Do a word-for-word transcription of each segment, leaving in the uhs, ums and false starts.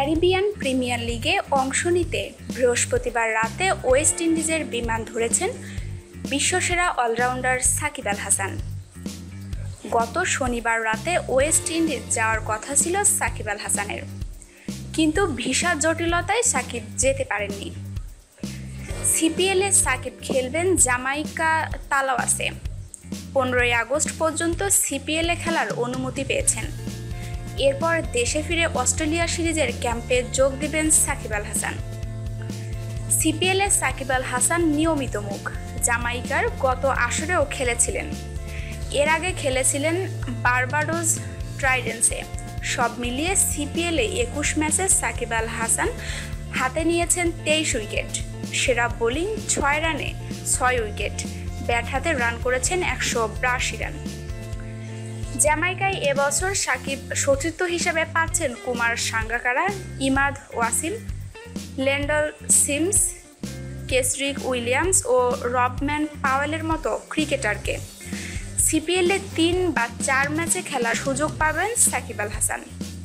Caribbean premier লিগে অংশ নিতে বৃহস্পতিবার রাতে ওয়েস্ট ইন্ডিজের বিমান ধরেছেন বিশ্বসেরা অলরাউন্ডার সাকিব আল হাসান। গত শনিবার রাতে ওয়েস্ট ইন্ডিজ যাওয়ার কথা ছিল সাকিব আল হাসানের, কিন্তু ভিসা জটিলতায় সাকিব যেতে পারেননি। সিপিএলে সাকিব খেলবেন জামাইকা তালাওয়াসে। পনেরোই আগস্ট পর্যন্ত সিপিএলে খেলার অনুমতি পেয়েছেন। এরপর দেশে ফিরে অস্ট্রেলিয়া সিরিজের ক্যাম্পে যোগ দিবেন সাকিব আল হাসান। সিপিএলে সাকিব আল হাসান নিয়মিত মুখ। জামাইকার গত আসরেও খেলেছিলেন, এর আগে খেলেছিলেন বারবাডোস ট্রাইডেন্সে। সব মিলিয়ে সিপিএলে একুশ ম্যাচে সাকিব আল হাসান হাতে নিয়েছেন তেইশ উইকেট। সেরা বোলিং ছয় রানে ছয় উইকেট, ব্যাট হাতে রান করেছেন একশো বিরাশি রান। জ্যামাইকায় এবছর সাকিব সতীর্থ হিসেবে পাচ্ছেন Kumar Sangakkara, Imad Wasim, Lendl Simmons, Kesrick Williams ও রবম্যান পাওয়েলের মতো ক্রিকেটারকে। সিপিএলে তিন বা চার ম্যাচে খেলার সুযোগ পাবেন সাকিব আল হাসান।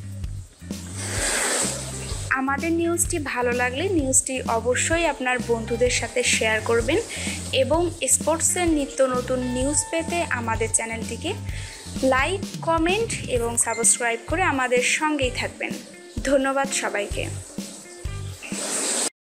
আমাদের নিউজটি ভালো লাগলে নিউজটি অবশ্যই আপনার বন্ধুদের সাথে শেয়ার করবেন এবং স্পোর্টসের নিত্য নতুন নিউজ পেতে আমাদের চ্যানেলটিকে লাইক, কমেন্ট এবং সাবস্ক্রাইব করে আমাদের সঙ্গেই থাকবেন। ধন্যবাদ সবাইকে।